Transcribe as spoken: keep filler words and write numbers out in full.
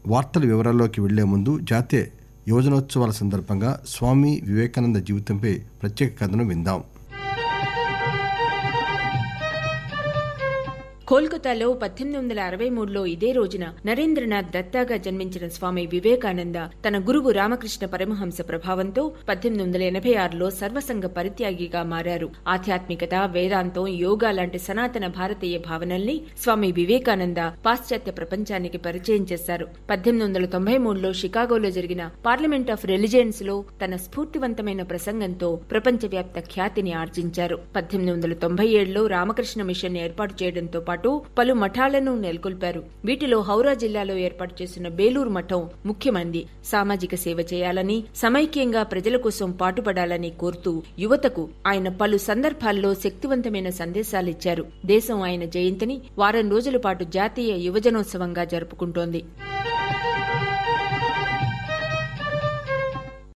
వార్తల వివరాల్లోకి వెళ్లే ముందు జాతీయ యువజనోత్సవాల సందర్భంగా స్వామి వివేకానంద జీవితంపై ప్రత్యేక కథనం విందాం. కోల్కతాలో పద్దెనిమిది వందల అరవై మూడులో ఇదే రోజున నరేంద్రనాథ్ దత్తాగా జన్మించిన స్వామి వివేకానంద తన గురువు రామకృష్ణ పరమహంస ప్రభావంతో పద్దెనిమిది వందల ఎనభై ఆరులో సర్వసంగ పరిత్యాగిగా మారారు. ఆధ్యాత్మికత, వేదాంతం, యోగా లాంటి సనాతన భారతీయ భావనల్ని స్వామి వివేకానంద పాశ్చాత్య ప్రపంచానికి పరిచయం చేశారు. పద్దెనిమిది వందల తొంభై మూడులో షికాగోలో జరిగిన పార్లమెంట్ ఆఫ్ రిలిజియన్స్ లో తన స్ఫూర్తివంతమైన ప్రసంగంతో ప్రపంచవ్యాప్త ఖ్యాతిని ఆర్జించారు. పద్దెనిమిది వందల తొంభై ఏడులో రామకృష్ణ మిషన్ ఏర్పాటు చేయడంతో పాటు పలు మఠాలను నెలకొల్పారు. వీటిలో హౌరా జిల్లాలో ఏర్పాటు చేసిన బేలూరు మఠం ముఖ్యమంది. సామాజిక సేవ చేయాలని, సమైక్యంగా ప్రజల కోసం పాటుపడాలని కోరుతూ యువతకు ఆయన పలు సందర్భాల్లో శక్తివంతమైన సందేశాలిచ్చారు. దేశం ఆయన జయంతిని వారం రోజుల పాటు జాతీయ యువజనోత్సవంగా జరుపుకుంటోంది.